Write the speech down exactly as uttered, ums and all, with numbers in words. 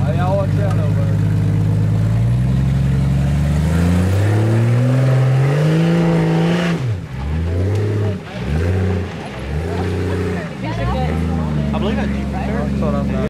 Hey, y'all watch out over there. I believe that's you. That's what I'm